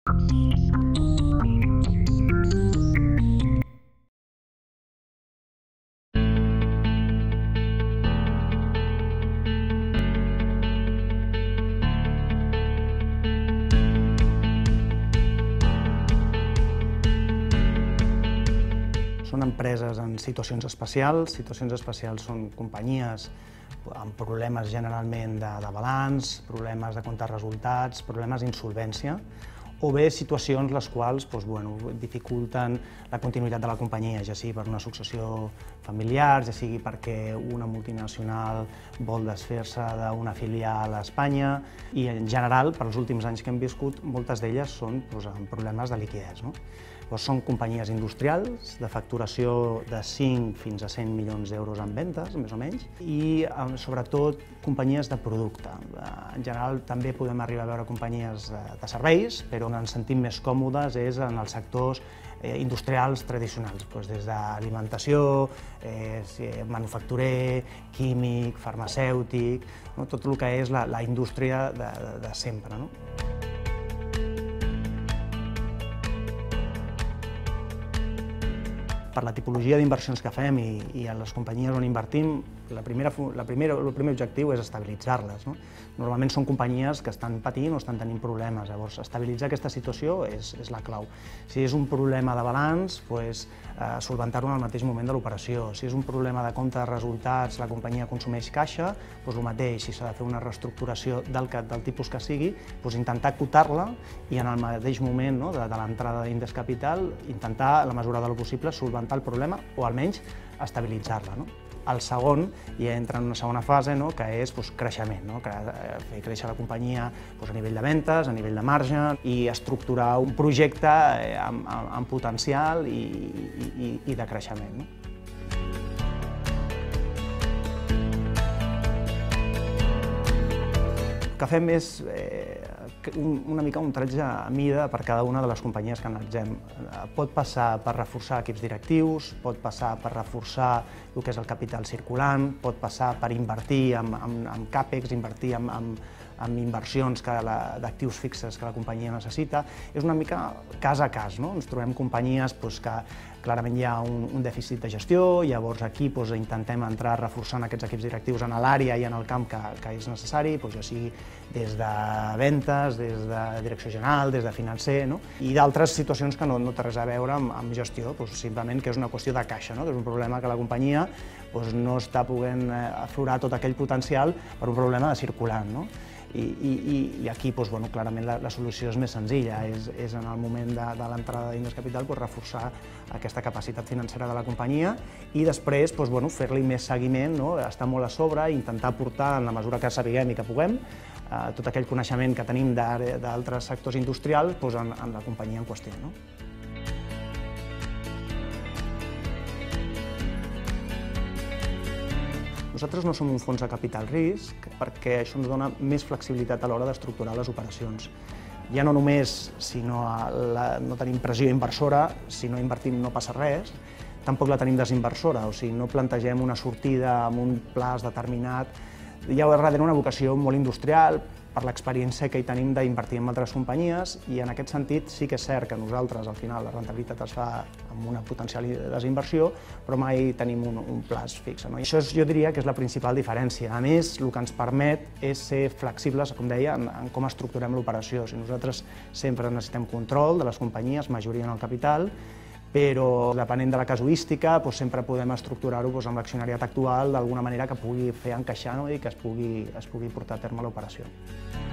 Són empreses en situacions especials. Situacions especials són companyies amb problemes generalment de balanç, problemes de comptar resultats, problemes d'insolvència, o bé situacions les quals dificulten la continuïtat de la companyia, ja sigui per una successió familiar, ja sigui perquè una multinacional vol desfer-se d'una filial a Espanya, i en general, per als últims anys que hem viscut, moltes d'elles són amb problemes de liquiditat. Són companyies industrials de facturació de 5 fins a 100 milions d'euros en ventes, més o menys, i sobretot companyies de producte. En general també podem arribar a veure companyies de serveis, però on ens sentim més còmodes és en els sectors industrials tradicionals, des d'alimentació, manufacturer, químic, farmacèutic, tot el que és la indústria de sempre. Per la tipologia d'inversions que fem i a les companyies on invertim, el primer objectiu és estabilitzar-les. Normalment són companyies que estan patint o estan tenint problemes, llavors estabilitzar aquesta situació és la clau. Si és un problema de balanç, solventar-ho en el mateix moment de l'operació. Si és un problema de compte de resultats, la companyia consumeix caixa, el mateix, si s'ha de fer una reestructuració del tipus que sigui, intentar acotar-la i en el mateix moment de l'entrada d'índex capital intentar, a la mesura del possible, solventar el problema o almenys estabilitzar-la. El segon ja entra en una segona fase, que és creixement, fer créixer la companyia a nivell de ventes, a nivell de marge i estructurar un projecte amb potencial i de creixement. El que fem és una mica un tratge a mida per cada una de les companyies que analitzem. Pot passar per reforçar equips directius, pot passar per reforçar el que és el capital circulant, pot passar per invertir en CAPEX, invertir en inversions d'actius fixes que la companyia necessita. És una mica cas a cas. Ens trobem companyies que clarament hi ha un dèficit de gestió, llavors aquí intentem entrar reforçant aquests equips directius en l'àrea i en el camp que és necessari, ja sigui des de ventes, des de direcció general, des de financer, i d'altres situacions que no té res a veure amb gestió, simplement que és una qüestió de caixa, que és un problema que la companyia no està podent aflorar tot aquell potencial per un problema de circulant. I aquí, clarament, la solució és més senzilla, és en el moment de l'entrada d'índex capital reforçar aquesta capacitat financera de la companyia i després fer-li més seguiment, estar molt a sobre, intentar aportar, en la mesura que sapiguem i que puguem, tot aquell coneixement que tenim d'altres sectors industrials en la companyia en qüestió. Nosaltres no som un fons de capital risc perquè això ens dona més flexibilitat a l'hora d'estructurar les operacions. Ja no només si no tenim pressió inversora, si no invertim no passa res, tampoc la tenim desinversora, o sigui, no plantegem una sortida amb un plaç determinat. Hi ha darrere una vocació molt industrial, per l'experiència que hi tenim d'invertir en altres companyies, i en aquest sentit sí que és cert que nosaltres, al final, la rendibilitat es fa amb una potencial desinversió, però mai tenim un plaç fix. Això jo diria que és la principal diferència. A més, el que ens permet és ser flexibles, com deia, en com estructurem l'operació. Nosaltres sempre necessitem control de les companyies, majoria en el capital, però depenent de la casuística sempre podem estructurar-ho amb l'accionariat actual d'alguna manera que pugui fer encaixar i que es pugui portar a terme l'operació.